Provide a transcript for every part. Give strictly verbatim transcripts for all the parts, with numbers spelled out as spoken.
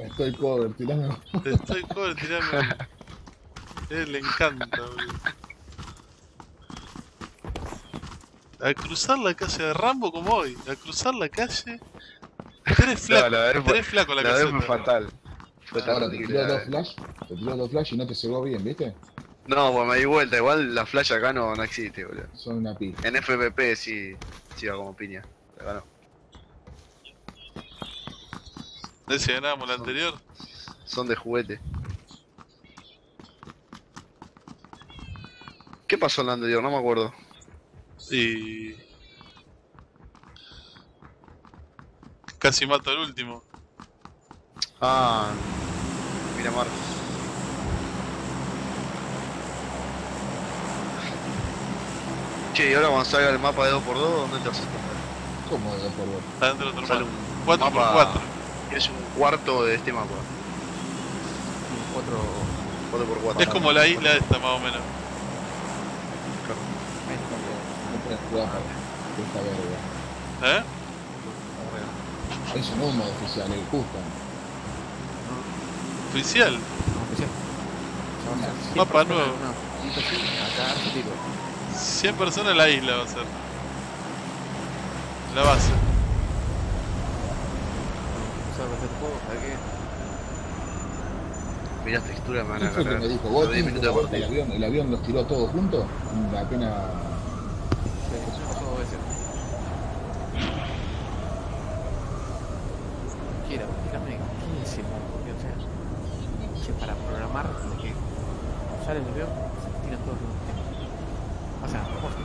Estoy cover, tirame. Estoy cover, tirame. A él le encanta, boludo. A cruzar la calle de Rambo como hoy. A cruzar la calle. Tres flacos. No, la verdad Tres fue- flacos la La verdad caseta. fue fatal. Fue Ahora te terrible. tiró la dos verdad. flash, te tiró dos flash y no te cegó bien, ¿viste? No, pues me di vuelta. Igual la flash acá no, no existe, boludo. Son una pi. En F P P sí, sí va como piña. Acá no. ¿No si ganábamos la anterior? Son de juguete. ¿Qué pasó en la anterior? No me acuerdo. Y... Casi mato al último. Ah, mira Mar. Che, y ahora cuando salga el mapa de dos por dos, ¿dónde te vas a estar? ¿Cómo de por vos? Está dentro de otro Sale mapa. un cuatro por mapa cuatro. que es un cuarto de este mapa. Cuatro. cuatro por cuatro. Es como la isla esta más o menos. No puedes jugar para esta verga. ¿Eh? Eso no es un modo oficial, el custom. Oficial. No, oficial. Mapa nuevo. No, listo, sí, acá tiro. cien personas en la isla va a ser. La base. Vamos a hacer juego, ¿sabes qué? Mirá textura, me van ¿Quién a fue que cargar. me dijo? ¿Vos diez tenés minutos de que el partida. avión, el avión los tiró todos juntos? La pena. Sí, eso me pasó dos veces. Quiero, dígame, ¿qué es el modo? Porque, o sea, que para programar, de que sale el avión, se tiran todos los temas. O sea, posta.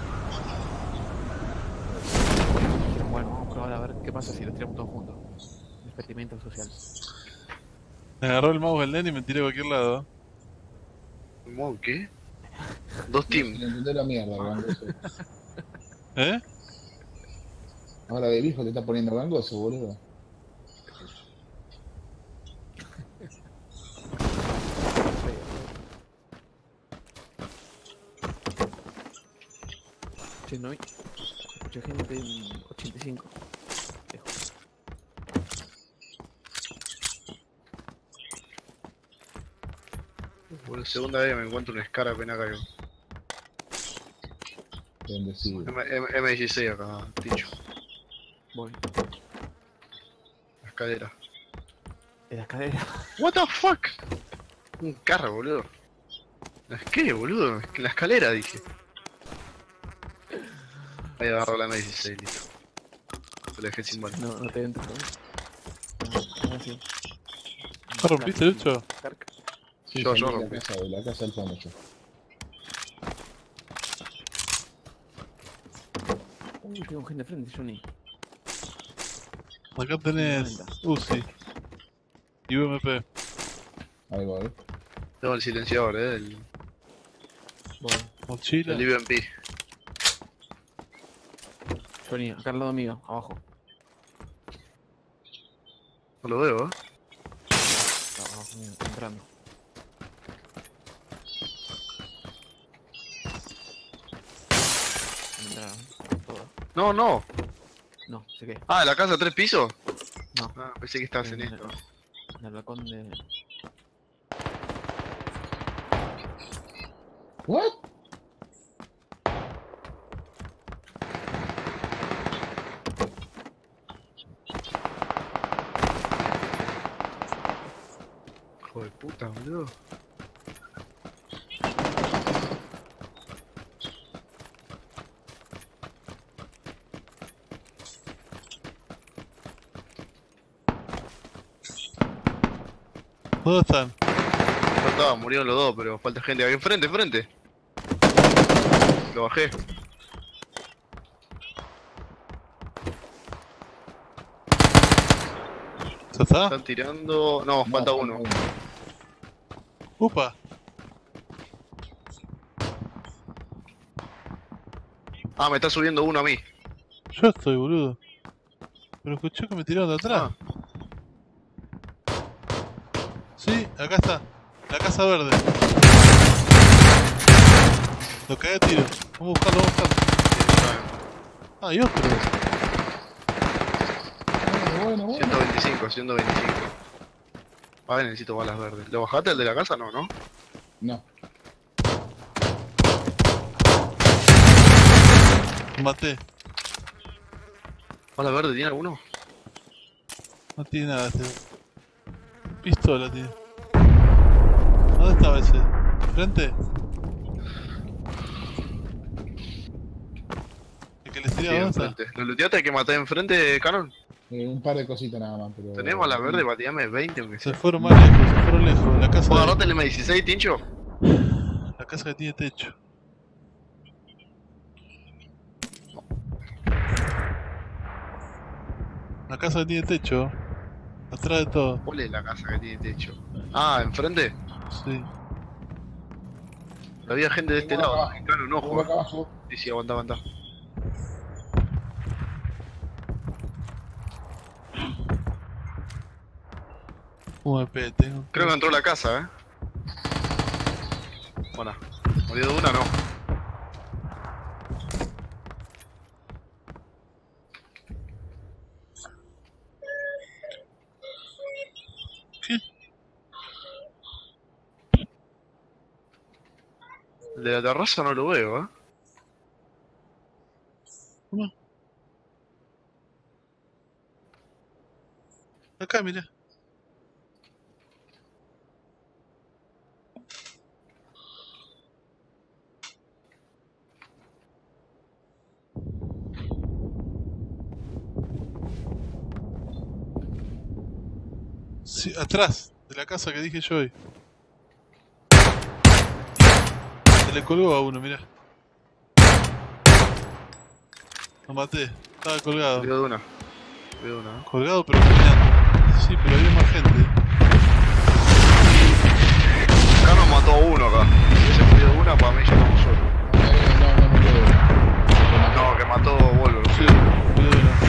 Dijeron, bueno, vamos a probar a ver qué pasa si los tiramos todos juntos. Un experimento social. Me agarró el mouse el nene y me tiré a cualquier lado. ¿Cómo? ¿Qué? Dos teams. Le entendés la mierda, gangoso. ¿Eh? Ahora de viejo te está poniendo gangoso, boludo. Che, no hay mucha gente en ochenta y cinco. Dejo. Por la segunda vez me encuentro un Scar apenas caigo. Bendecido. M dieciséis acá, Ticho. Voy. La escalera. En la escalera. What the fuck? Un carro, boludo. ¿Qué, boludo? En la escalera, dije. Ahí agarro la M dieciséis, listo. Se la dejé sin balas. No, no te entro, ¿no? Ah, sí. ¿Ya rompiste, Lucho? Carca. Sí, Yo- salí yo de la rompí. casa, de la casa del fondo yo. Uy, tengo gente de frente, Johnny. Acá tenés Uzi y U M P. Ahí voy. Tengo el silenciador, eh, el, Voy. Mochila. el I B M P. Johnny, acá al lado mío, abajo. No lo veo, eh. Acá, abajo mío, entrando. Entraron, todas. No, no. No, sé qué. Ah, ¿la casa tres pisos? No. Ah, pensé que estabas en En esto. el- En el balcón de. ¿What? Hijo de puta, boludo. ¿Dónde están? No estaba, murieron los dos, pero falta gente. Aquí enfrente, enfrente. Lo bajé. ¿Ya está? Están tirando. No, falta No, uno. Upa. Ah, me está subiendo uno a mí. Yo estoy, boludo. Pero escuché que me tiraron de atrás. Ah, Sí, acá está. La casa verde. Lo cagué a tiro. Vamos a buscarlo, vamos a buscarlo. Ah, y otro. Bueno, bueno, bueno. ciento veinticinco, ciento veinticinco. A ver, necesito balas verdes. ¿Lo bajaste el de la casa? No, ¿no? No. Maté. ¿Balas verdes tiene alguno? No tiene nada este. Pistola tiene. ¿Dónde estaba ese? ¿Frente? ¿El que les Sí, tiraba? ¿Dónde está? enfrente. ¿Lo looteaste que maté enfrente, Canon? Eh, un par de cositas nada más, pero... Tenés balas verdes para tirarme veinte aunque Se sea. fueron más lejos, se fueron lejos. La casa, ¿Puedo de... agarrarte el M dieciséis, Tincho? la casa que tiene techo. La casa que tiene techo. Atrás de todo. ¿Cuál es la casa que tiene techo? Ah, ¿enfrente? Sí. Había gente de este Tengo lado. acá abajo. Canon, un Tengo ojo. acá abajo. Sí, sí, aguanta, aguanta. U M P tengo. Creo que entró a la casa, eh. Bueno, murió de una, no. ¿Qué? El de la terraza no lo veo, eh. ¿Cómo? Acá, mira. Sí, atrás de la casa que dije yo hoy. Se le colgó a uno, mirá. Lo maté, estaba colgado. Murió de una. Murió de una, eh. Colgado pero caminando. Sí, pero había más gente. Acá nos mató a uno acá. Si ese murió de una, para mí ya estamos solos. Eh, no, no, no puedo. No, que mató Volvo. Sí, murió de una.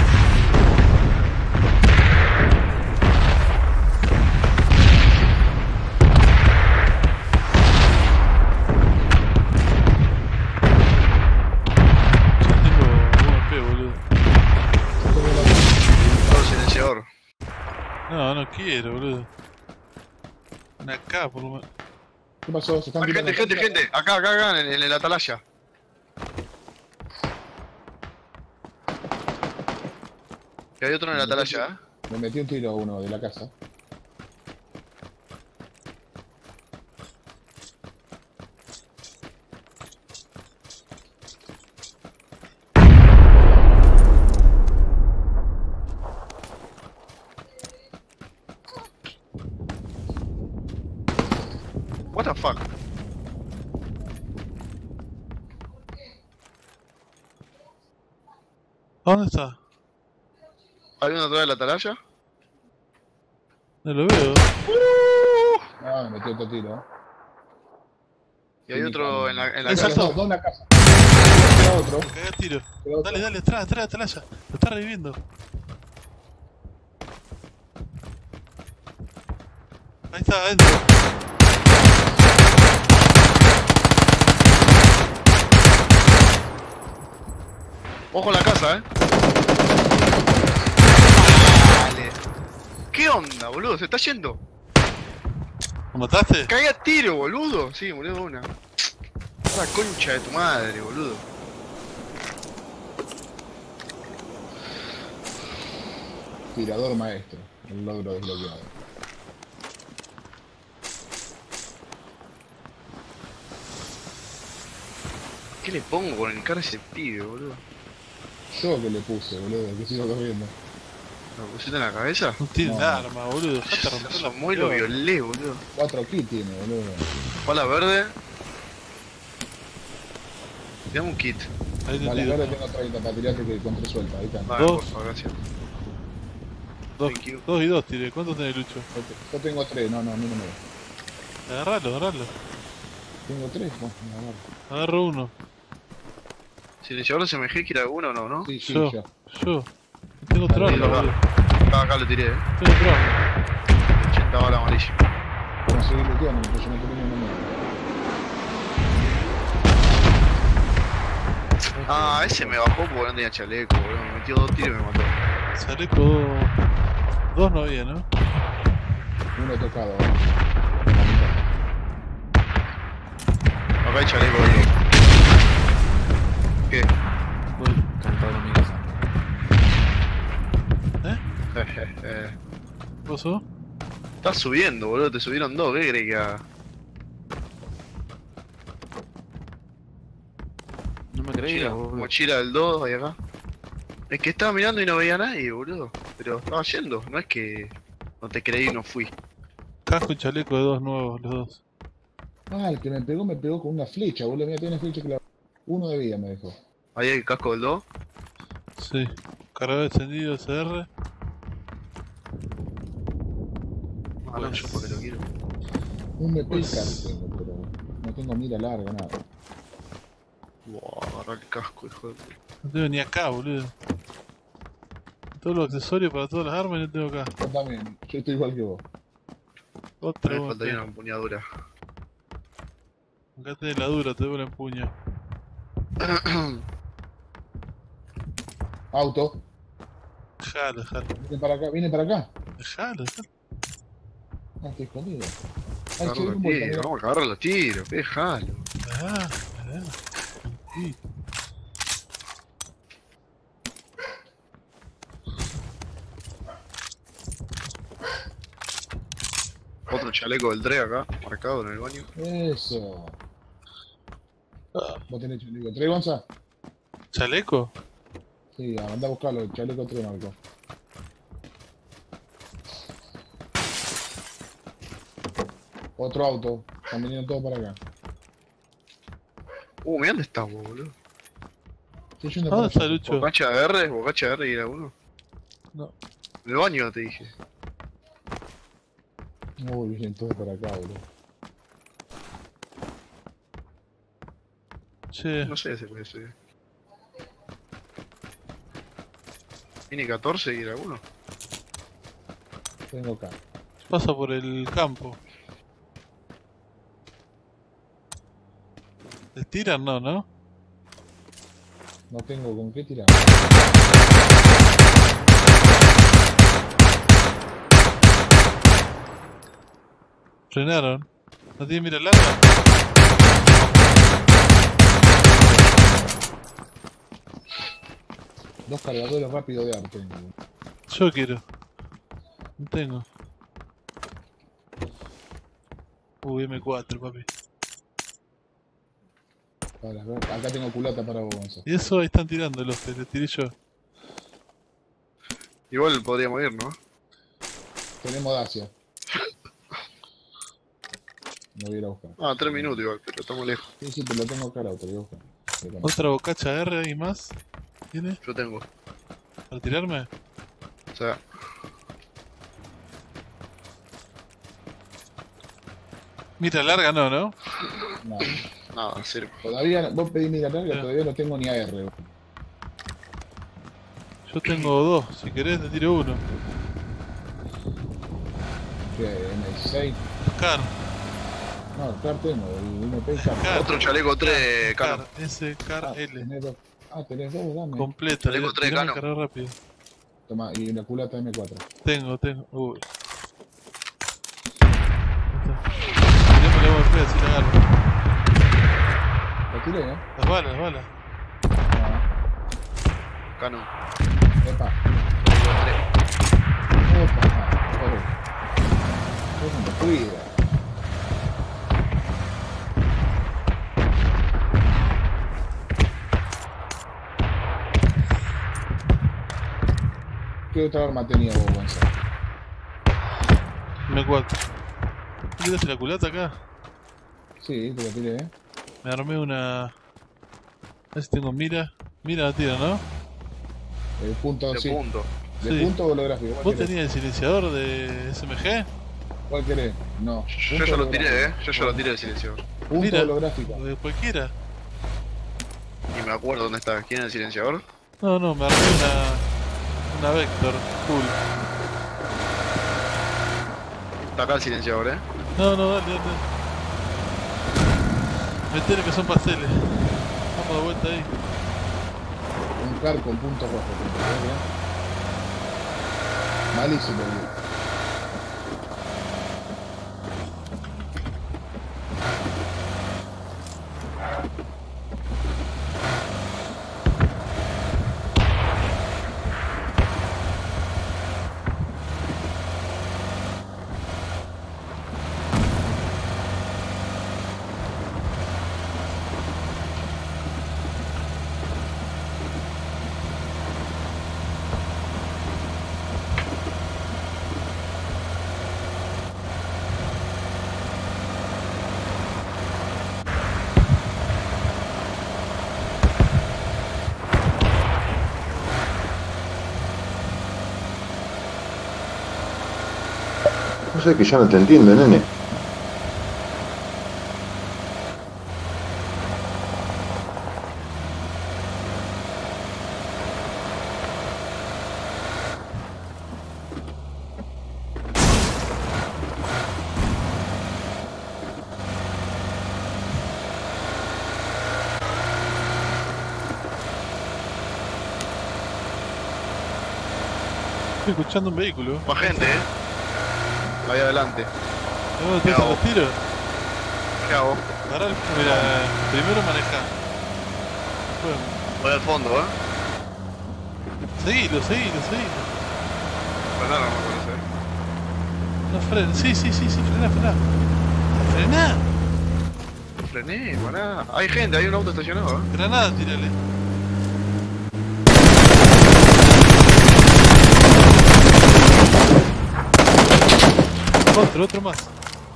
Silenciador. No, no quiero, boludo. Una K por lo menos. ¿Qué pasó? Se están Hay gente, tirando gente, gente. Acá, acá, acá, en, en el atalaya. Que hay otro en el atalaya, eh. Me metí un tiro a uno de la casa. What the fuck? ¿Dónde está? ¿Hay uno atrás de la atalaya? No lo veo. Ah, me metí otro tiro. Y hay otro en la, en la Ahí casa. saltó. Dos, dos en la casa. Queda otro. Me cagué a tiro. Queda otro. Dale, dale, atrás, atrás, atalaya. Lo está reviviendo. Ahí está, adentro. Ojo en la casa, eh. Dale. ¿Qué onda, boludo? Se está yendo. ¿Lo mataste? Caí a tiro, boludo. Sí, murió de una. La concha de tu madre, boludo. Tirador maestro. El logro desbloqueado. ¿Qué le pongo con el cara a ese pibe, boludo? Yo que le puse, boludo, que sigo corriendo. ¿Lo pusiste en la cabeza? No tiene No. arma, boludo. Dejate romper la Eso muy lo mochila. violé, boludo. Cuatro kits tiene, boludo. Bala verde. Dame un kit. Ahí te Vale, tiro. ahora tengo treinta para tirarte que contra suelta, ahí está. Vale, Dos. por favor, gracias. Dos, Thank you. dos y dos tiré. ¿Cuántos tenés, Lucho? Yo tengo tres, no, no, a mí no me da. Agarralo, agarralo. Tengo tres, bueno, me agarro. Agarro uno. Silenciador S M G, ¿quiere alguno o no, no? Sí, sí, Yo. ya. Yo. Tengo otro Dale, arma, acá. boludo. Acá, acá lo tiré, eh. Tengo otro arma. ochenta balas amarillas. Vamos a seguir looteando, porque yo no tengo ningún Ah, ese me bajó porque no tenía chaleco, boludo. Me metió dos tiros y me mató. Chaleco dos. Dos no había, ¿no? Uno tocado. Acá hay chaleco, boludo. ¿Qué? Voy cantando mi casa. ¿Eh? Eh, ¿Qué pasó? Estás subiendo, boludo. Te subieron dos. ¿Qué crees que haga? No me creía, Mochila, boludo. mochila del dos, ahí acá. Es que estaba mirando y no veía a nadie, boludo. Pero estaba yendo. No es que no te creí y no fui. Casco y chaleco de dos nuevos, los dos. Ah, el que me pegó me pegó con una flecha, boludo. Mira, tiene flecha que la... Uno de vida me dejó. Ahí hay el casco del dos. Sí. Cargador encendido, C R. Ah, no, yo porque lo quiero. Un M P Pues- caro tengo, pero no tengo mira larga, nada. Wow, agarrar el casco, hijo de puta. No tengo ni acá, boludo. Todos los accesorios para todas las armas no tengo acá. Yo también, yo estoy igual que vos. Otra Me vos, faltaría acá. una empuñadura. Acá tenés la dura, te debo la empuña. Auto, Dejalo, dejalo. viene para acá, viene para acá. Dejalo, dejalo. Ah, estoy escondido. Ay, Agarra che, los un vuelta, tiros, mirá. vamos a agarrar los tiros, déjalo. Dejalo, dejalo. Sí. Otro chaleco del Dre acá, marcado en el baño. Eso. Ah, Vos tenés chaleco. ¿Tres, Gonza? ¿Chaleco? Sí, anda a buscarlo, el chaleco tres, Marco. Otro auto. Están viniendo todos para acá. Uh, mira dónde estás vos, boludo. Estoy yendo ¿Dónde para está allá. Lucho? Bocacha R, Bocacha R y era uno. No. En el baño te dije. Uy, vienen todos para acá, boludo. Che, No sé ese puede ser. Tiene catorce y era uno. Tengo acá. pasa por el campo. ¿Le tiran? No, ¿no? No tengo con qué tirar. Frenaron. ¿No tiene mira larga? Dos cargadores rápidos de arte. Yo quiero. No tengo. Uy, M cuatro, papi. Para ver. Acá tengo culata para vos, Gonzo. Y eso ahí están tirando los que les tiré yo. Igual podríamos ir, ¿no? Tenemos Dacia. No voy a ir a buscar. Ah, tres minutos igual, pero estamos lejos. Sí, sí, pero lo tengo acá, lo voy a buscar. Pero no. Otra bocacha R y más. ¿Tiene? Yo tengo. ¿Para tirarme? O sea, Mira larga no, ¿no? No. nada, sirve. Todavía, vos pedís mira larga, Ya. todavía no tengo ni A R. Yo tengo dos. Si querés te tiro uno. Que M seis. Car. No, el Car tengo, el M P Car. Car. Otro chaleco tres, Cano. Car. S, Car, Ah, L. tenés dos. Ah, tenés dos, dame. Completa. Chaleco tres, tirame Cano. cargar rápido. Toma, y la culata M cuatro. Tengo, tengo. Uy. Tirame la U M P así la agarro. La tiré, ¿eh? Las balas, las balas. Ah, Cano. epa. Chaleco tres. Opa, joder. ¿Cómo me cuida? ¿Qué otra arma tenía vos, Gonzalo? M cuatro. ¿Tú tiraste la culata acá? Sí, te la tiré, ¿eh? Me armé una... A ver si tengo mira. Mira la tira, ¿no? El punto, De sí. punto. ¿De Sí. punto o holográfico? ¿Cuál ¿Vos querés? tenías el silenciador de S M G? ¿Cuál querés? No. Yo punto ya lo tiré, holográfico. eh. Yo ya lo tiré el silenciador. Punto Mira. holográfico. ¿O de cualquiera? Y me acuerdo dónde está. ¿Quién es el silenciador? No, no, me armé una... Una Vector, full. Está acá el silenciador, eh. No, no, dale, dale. Metele que son pasteles. Vamos de vuelta ahí. Un car con punto rojo. ¿eh? Malísimo, boludo. No sé, que ya no te entiendo, nene. Estoy escuchando un vehículo. Más gente, eh. Ahí adelante. No, ¿te hacen los tiros? ¿Qué hago? Pará, mira, primero maneja. Bueno, Voy al fondo, eh. seguilo, seguilo, seguilo. Frenar no me parece. No frena, sí, sí, sí, sí, frená, frená. Frená. Frené, pará. Hay gente, hay un auto estacionado, eh. Granada, tírale. Otro, otro más.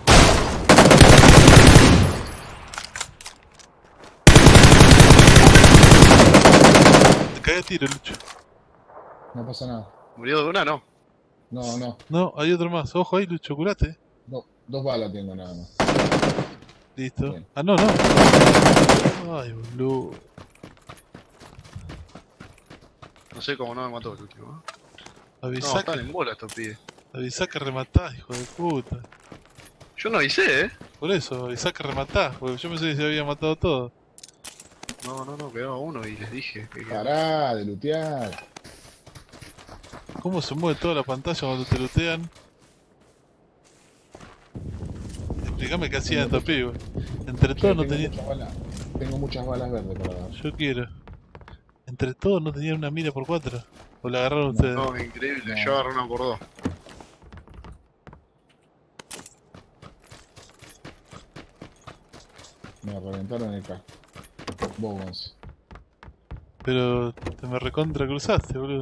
Te cagué a tiro, Lucho. No pasa nada. Murió de una, no. No, no. No, hay otro más. Ojo ahí, Lucho, curate. No, dos balas tengo nada más. Listo. Bien. Ah, no, no. Ay, boludo. No sé cómo no me mató el último, eh. No, Avisá, están que, en bola estos pibes. avisá que rematás, hijo de puta. Yo no avisé, eh. Por eso, avisá que rematás, porque yo pensé que se había matado todo. No, no, no, quedaba uno y les dije que... que- Pará de lootear. ¿Cómo se mueve toda la pantalla cuando te lootean? Explícame qué hacían estos pibes. Entre Che, todos no tengo tenían... muchas balas. Tengo muchas balas verdes para dar. Yo quiero. Entre todos no tenían una mira por cuatro. ¿O la agarraron ustedes? No, increíble, No. yo agarré una por dos. Me reventaron el casco. Bobos. Pero te me recontra cruzaste, boludo.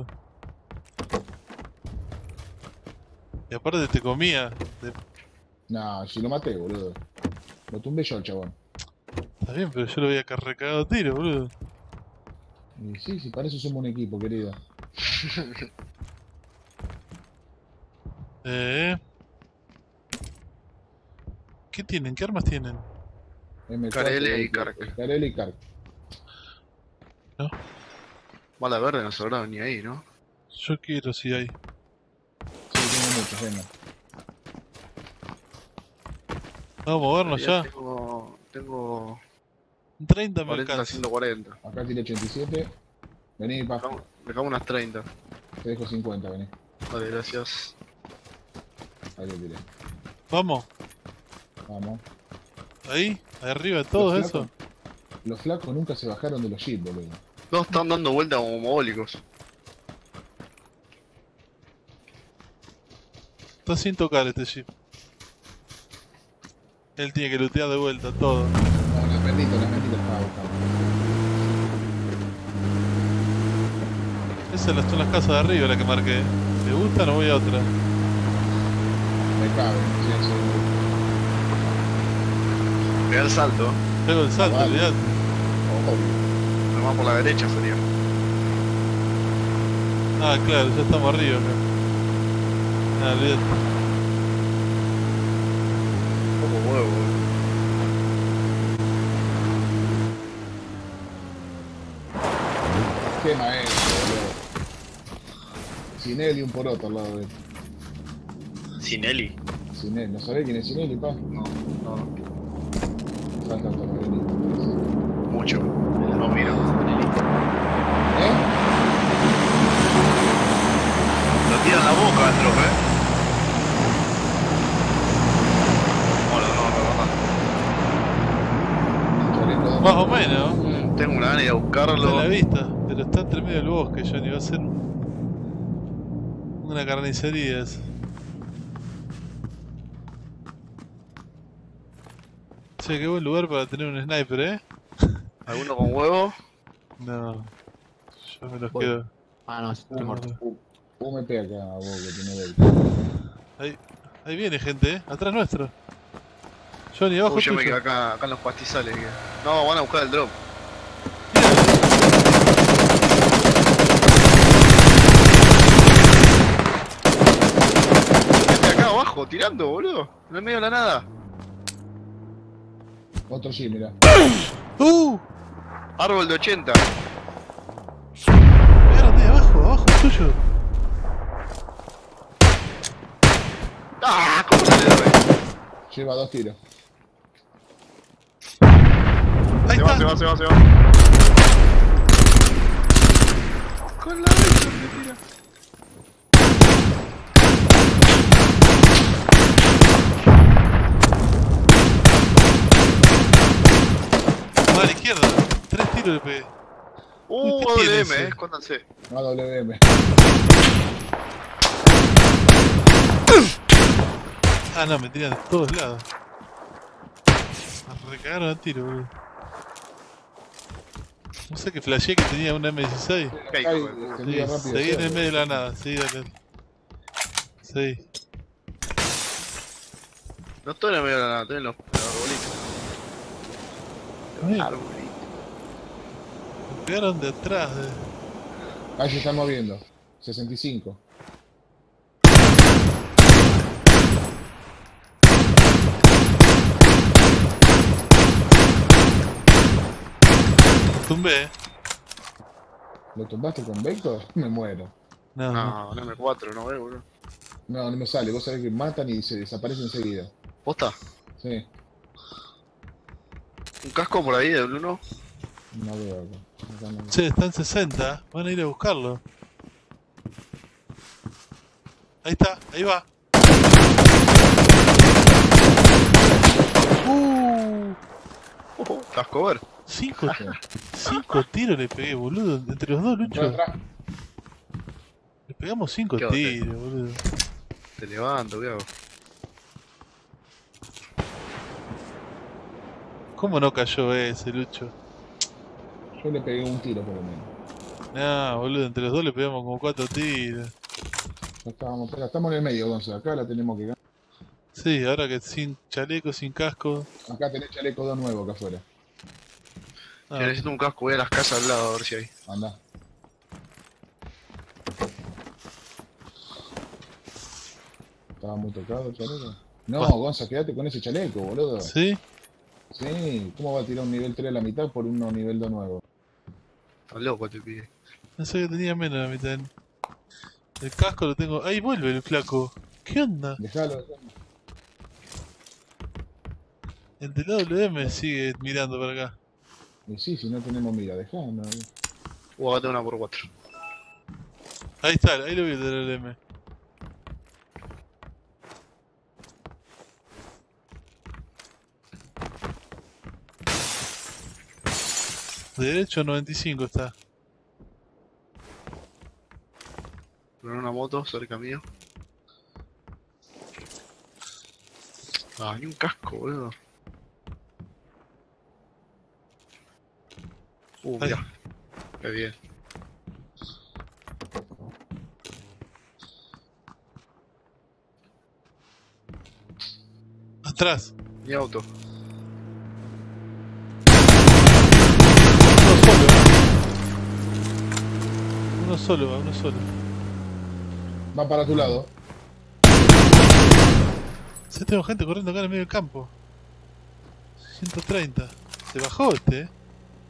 Y aparte te comía. Te- No, si lo maté, boludo. Lo tumbé yo, chabón. Está bien, pero yo lo había carrecado a tiro, boludo. Y sí, sí, para eso somos un equipo, querido. Eh. ¿Qué tienen? ¿Qué armas tienen? M cuatro, Carele y Carc. Carele y Carc. Bala verde no sobraron ni ahí, ¿no? Yo quiero si hay. Sí, tengo muchos, venga. Vamos a movernos ya. Tengo... Tengo... treinta me cuarenta, alcanza. ciento cuarenta. Acá tiene ochenta y siete. Vení, pa. Dejamos, dejamos unas treinta. Te dejo cincuenta, vení. Vale, gracias. Ahí lo tiré. Vamos. Vamos. Ahí, ahí arriba, todo Los eso. flacos- Los flacos nunca se bajaron de los jeeps, boludo. No, están dando vueltas como mogólicos. Está sin tocar este jeep. Él tiene que lootear de vuelta todo. No, las benditas, las benditas estaba buscando. Esas son las casas de arriba las que marqué. ¿Te gustan o voy a otra? Me cabe, sí, sí. Pega el salto. Pego el salto, Vale. olvidate. Ojo. Nomás por la derecha sería. Ah, claro, ya estamos arriba acá. Ah, olvidate. Poco huevo. Qué maestro, boludo. Sinelli un poroto al lado de él. Sinelli. Sinelli, ¿no sabés quién es Sinelli, pa? No, no. Falta otro marinito. Mucho. No miro. ¿Eh? Lo tira en la boca el drop, eh. Bueno, no, no, Chaleco. Más o menos. no. Tengo una gana de ir a Está buscarlo. a la vista, pero está entre medio del bosque, Johnny. Va a ser un- una carnicería eso. Che, qué buen lugar para tener un sniper, ¿eh? ¿Alguno con huevo? No, yo me los Voy. quedo. Ah, no, estoy muerto. U M P acá, vos, que tiene veinte. Ahí, ahí viene gente, ¿eh? Atrás nuestro. Johnny, abajo Uy, yo me tuyo. quedé acá, acá en los pastizales. que- No, van a buscar el drop. Este acá abajo. abajo, tirando, boludo. No en medio de la nada. Otro sí, mira. ¡Uh! Árbol de ochenta. Pegaron de abajo, abajo, tuyo. ¡Ah! ¿Cómo se le doy? Lleva dos tiros. Ahí Se está. va, se va, se va, se va. Con la Bison me tira. Va a la izquierda. Tres tiros le pegué. Uh, ¿Qué tiene W M, ese? eh, escóndanse. A W M. Ah, no, me tiran de todos lados. Me recagaron a tiro, boludo. No sé qué flasheé que tenía una M dieciséis. Qué hijo Ay, de puta. se Sí, envía rápido. seguí en el sí. medio de la nada, seguí, dale. Sí. No estoy en el medio de la nada, estoy en los, en los arbolitos. Ay, Arbolitos. me pegaron de atrás. De... Ahí se está moviendo. sesenta y cinco. Lo tumbé, eh. ¿Lo tumbaste con Vector? Me muero. No, no. No, un M cuatro, no veo, boludo. No, no me sale. Vos sabés que matan y se desaparece enseguida. ¿Posta? Sí. ¿Un casco por ahí de uno? No veo acá. Acá no. Che, está en sesenta. Van a ir a buscarlo. Ahí está, ahí va. Uh, ¿Casco ver? cinco, cinco tiros le pegué, boludo. Entre los dos, Atrás, Lucho. atrás. Le pegamos cinco ¿Qué onda? tiros, boludo. Te levanto, ¿qué hago? ¿Cómo no cayó ese, Lucho? Yo le pegué un tiro por lo menos. No, boludo, entre los dos le pegamos como cuatro tiros. Ya estábamos, espera, estamos en el medio, Gonzalo. Acá la tenemos que ganar. Sí, ahora que sin chaleco, sin casco. Acá tenés chaleco dos nuevo acá afuera. Ah, Yo necesito un casco, voy a las casas al lado a ver si hay. Anda. Estaba muy tocado el chaleco. No, Ah. Gonza, quédate con ese chaleco, boludo. ¿sí? Sí, ¿cómo va a tirar un nivel tres a la mitad por uno nivel dos nuevo? Está loco te pide. Pensé que tenía menos de la mitad. El casco lo tengo. Ahí vuelve el flaco. ¿Qué onda? Dejalo, dejalo. El de la W M sigue mirando para acá. Y sí, si no tenemos mira, dejalo. Uh, acá tengo una por cuatro. Ahí está, ahí lo vi el de la W M. De derecho noventa y cinco está. Pero en una moto cerca mío. Ah, ni un casco, boludo. Uh, Ahí. mira. Qué bien. Atrás. Mi auto. Uno solo. Uno solo, va, uno solo. Va para tu lado. Sí, tengo gente corriendo acá en el medio del campo. ciento treinta. Se bajó este, eh.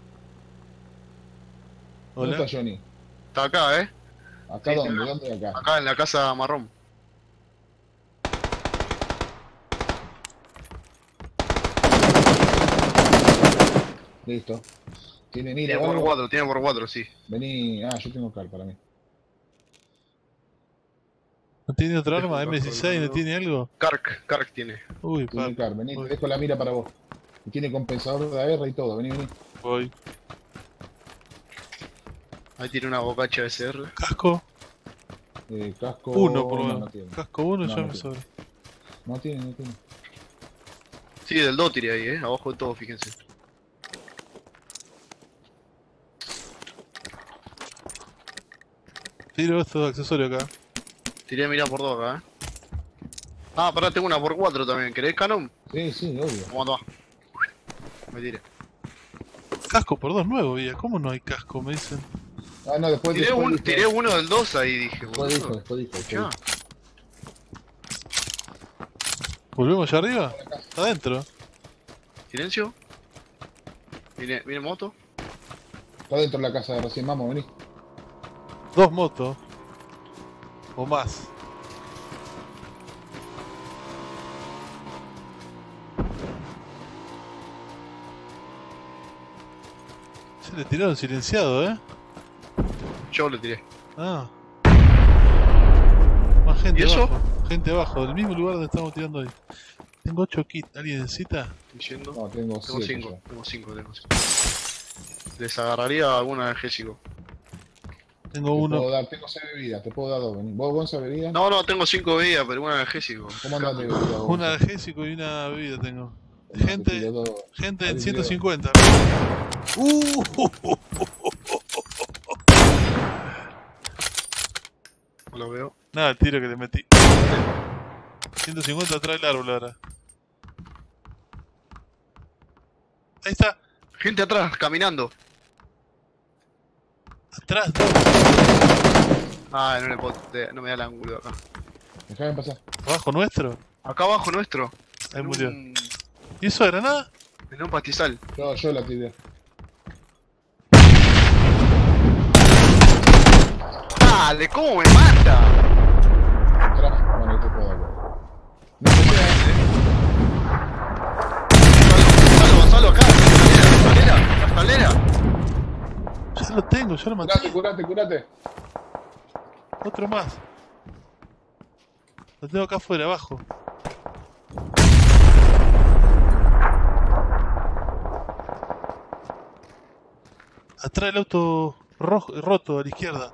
¿Dónde Hola. está Johnny? Está acá, eh. ¿Acá Sí, dónde? sí. ¿Dónde acá? Acá en la casa marrón. Listo. Tiene Tiene mira, por vamos. cuatro, tiene por cuatro, sí. Vení. Ah, yo tengo car para mí. ¿No tiene otra Dejo arma? un ¿M dieciséis? ¿No casco, tiene algo? Kark, Kark tiene. Uy, Tiene papi. car, vení, te Voy. dejo la mira para vos. Y tiene compensador de A R y todo, vení, vení. Voy. Ahí tiene una bocacha S R. Casco. Eh, casco. Uno por lo no, menos. no tiene. Casco uno No, ya no me tiene. sobra. No tiene, no tiene. Sí, del dos tiré ahí, eh. Abajo de todo, fíjense. Tiro estos accesorios acá. Tiré mira por dos acá, eh. Ah, pará, tengo una por cuatro también. ¿Querés canon? Sí, sí, obvio. Toma, toma. Me tiré. Casco por dos nuevo, vía. ¿Cómo no hay casco? Me dicen. Ah, no, después Tiré, después un, dijo- tiré uno del dos ahí, dije, Después dijo, boludo. después dijo. después Ya. dijo. ¿Volvemos allá arriba? Adentro. Silencio. Viene, viene moto. Está dentro de la casa de recién, vamos, vení. Dos motos. O más. Se le tiraron silenciado, ¿eh? Yo le tiré. Ah. Más gente ¿Y eso? abajo. Gente abajo, del mismo lugar donde estamos tirando hoy. Tengo ocho kits. ¿Alguien necesita? Estoy yendo. No, tengo Tengo siete cinco, ya. tengo cinco, tengo cinco. Les agarraría alguna analgésico. Tengo Te uno. puedo dar, tengo seis bebidas, te puedo dar dos, vení. ¿Vos, Gonza, bebidas? No, no, tengo cinco bebidas, pero un analgésico. ¿Cómo andas de bebida, Un Gonza? analgésico y una bebida tengo. Tomá, te Gente, tiro dos. gente en Ahí ciento veo. cincuenta. Uh, No lo veo. Nada, el tiro que le metí. ciento cincuenta atrás del árbol ahora. Ahí está. Gente atrás, caminando. Atrás, dos. Ah, no le puedo, te- no me da el ángulo acá. Dejame pasar. Abajo nuestro. Acá abajo nuestro. Ahí En murió. un- ¿Y eso de granada? En un pastizal. Yo, yo la tiré. ¡Dale! ¿Cómo me mata? Atrás, bueno, ahí te puedo dar. No te llega. Gonzalo, Gonzalo, acá. La escalera, la escalera. Ya lo tengo, ya lo maté. Curate, curate, curate. Otro más. Lo tengo acá afuera, abajo. Atrás el auto rojo, roto a la izquierda.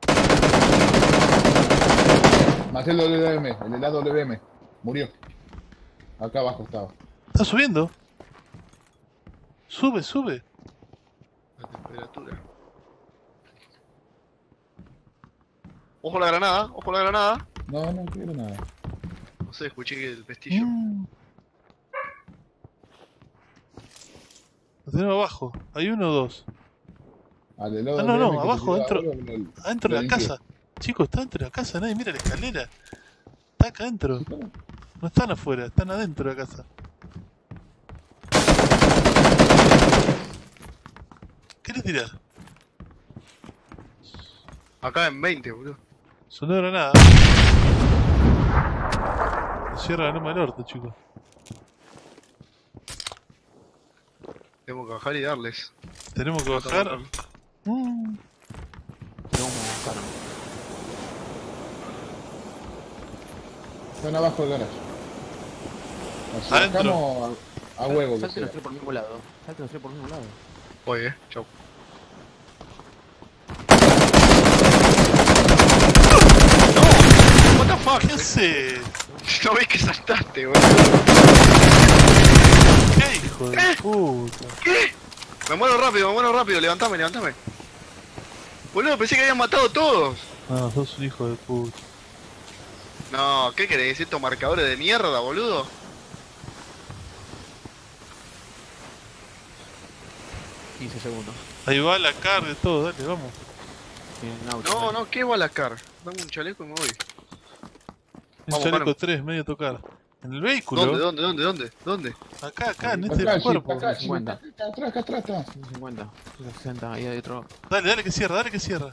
Maté el W M, el de la W M. Murió. Acá abajo estaba. Está subiendo. Sube, sube. La temperatura. Ojo la granada, ojo la granada. No, no quiero nada. No sé, escuché que el pestillo. Mm. Lo tenemos abajo. Hay uno o dos. Al de la Ah, no, no, W M que te abajo, tiraba, dentro. boludo, lo- Adentro lo de la limpié. casa. Chicos, está dentro de la casa. Nadie mira la escalera. Está acá adentro. Sí, ¿cómo? No están afuera, están adentro de la casa. ¿Qué le tirás? Acá en veinte, boludo. Sonó granada. Cierra la loma del orto, chicos. Tengo que bajar y darles. Tenemos que bajar. Mm. No me bajaron. Están abajo del garage. Nos Adentro. bajamos a, a huevo que Salte sea. los tres por el mismo lado. Salte los tres por el mismo lado. Voy, eh. Chau. No, what the fuck. ¿Qué hace? No ves que saltaste, boludo. ¿Qué hijo de puta? ¿Qué? Me muero rápido, me muero rápido. Levantame, levantame. Boludo, pensé que habían matado todos. No, sos un hijo de puta. No, ¿qué querés? ¿Estos marcadores de mierda, boludo? quince segundos. Ahí va la carga y todo, dale, vamos. Tienen auto. No, no, ¿qué va a la car? Dame un chaleco y me voy. Un Vamos, chaleco Manu. tres, medio a tocar. En el vehículo. ¿Dónde, dónde, dónde, dónde? ¿Dónde? Acá, acá, en Acá, este Jim, cuerpo. acá, Jim, cincuenta. acá, acá atrás, acá atrás, atrás. ciento cincuenta, ciento sesenta, ahí hay otro. Dale, dale que cierra, dale que cierra.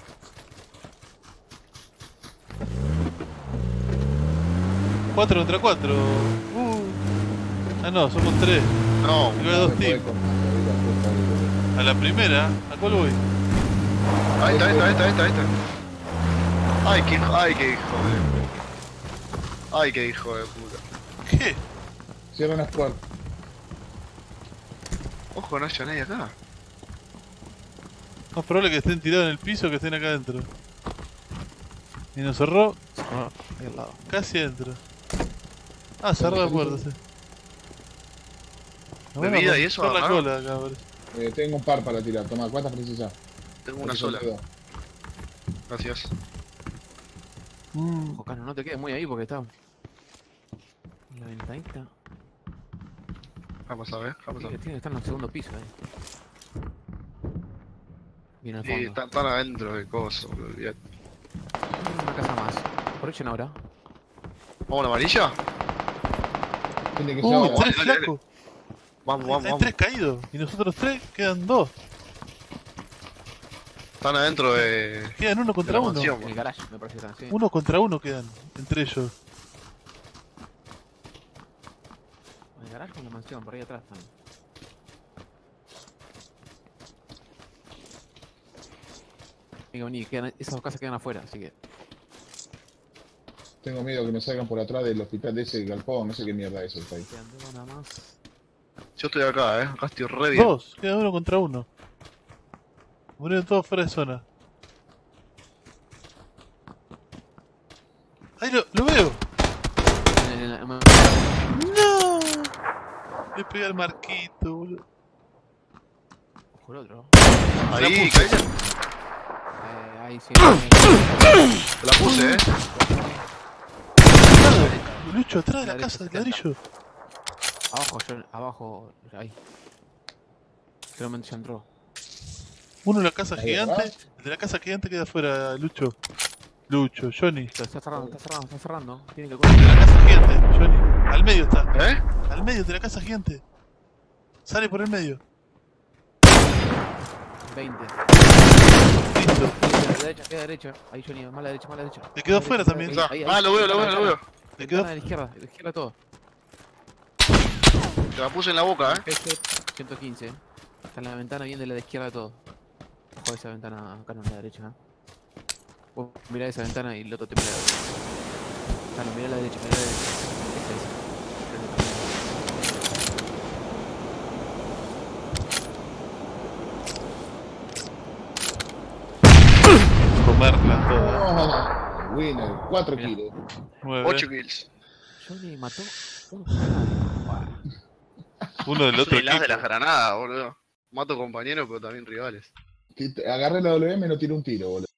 Cuatro contra cuatro. Uh. Ah, no, somos tres. No, Iba dos Me podés teams. cortar, ahorita, puta, ahorita. A la primera, ¿a cuál voy? ahí está, ahí está, ahí está, ahí está, ahí está. Ay, qué hijo, ay, qué hijo de... Ay, qué hijo de puta. ¿Qué? Cierran las puertas. Ojo, no haya nadie acá. Más probable que estén tirados en el piso que estén acá adentro. Y nos cerró Ah, ahí al lado. casi adentro. Ah, cerró la puerta, sí. Nos van a Bebida y eso, romper la ¿no? cola acá, parece. Eh, tengo un par para tirar. Toma, ¿cuántas precisas? Tengo una sola. Gracias. Mm. Jocano, no te quedes muy ahí porque está. En la ventanita. Vamos a ver, vamos a Tiene, ver. tiene que estar en el segundo piso ahí. Viene al Sí, fondo. están, están adentro del coso, boludo, olvidate. Una casa más. Aprovechen ahora. ¿Vamos a la amarilla? Tiene que ser Uy, ahora. tres dale, dale. flacos. Vamos, Hay, vamos, hay vamos. tres caídos. Y nosotros tres, quedan dos. Están adentro de... Quedan uno de contra la uno. mansión, En el boludo. garage, me parece que están, sí. Uno contra uno quedan, entre ellos. En el garage o en la mansión, por ahí atrás están. Venga, vení, quedan, esas dos casas quedan afuera, así que. Tengo miedo que me salgan por atrás del hospital de ese galpón, no sé qué mierda es eso está ahí. Quedan dos nada más. Yo estoy acá, eh. Acá estoy re bien. Dos, queda uno contra uno. Murieron todos fuera de zona. ¡Ahí lo, lo veo! En el- en el- ¡No! Le pegué al marquito, boludo. Ojo el otro. Ahí, La puse. caíste. Eh, ahí sí. La puse, eh. Lucho, atrás de la casa, de ladrillo. Abajo, yo, abajo, ahí. Claramente ya entró. Uno en la casa Ahí gigante. atrás. El de la casa gigante queda afuera, Lucho. Lucho, Johnny. Pero está cerrando, está cerrando, está cerrando. Tiene que El de la casa gigante, Johnny. Al medio está. ¿Eh? Al medio de la casa gigante. Sale por el medio. veinte. Listo. Queda derecha, queda derecha. Ahí Johnny, más a la derecha, más a la derecha. Le quedó Más a la afuera derecha, también. ahí, ahí, ahí. Ah, lo veo, lo veo, lo veo. Le quedó. Ventana de la izquierda, de la izquierda todo. Te la puse en la boca, eh. Este, ciento quince. Está en la ventana bien de la de izquierda de todo. Ojo de esa ventana acá no en la derecha, ¿eh? Vos mirá esa ventana y el otro te mira. Ah, no, mirá la derecha, mirá la derecha. Esa, esa. Comerla toda. Oh, winner, cuatro Mira. kilos. Nueve. ocho kills. Johnny mató uno por nada. Uno del otro Soy el as de equipo. las granadas, boludo. Mato compañeros, pero también rivales. Que te- Agarré la W M y no tiré un tiro, boludo.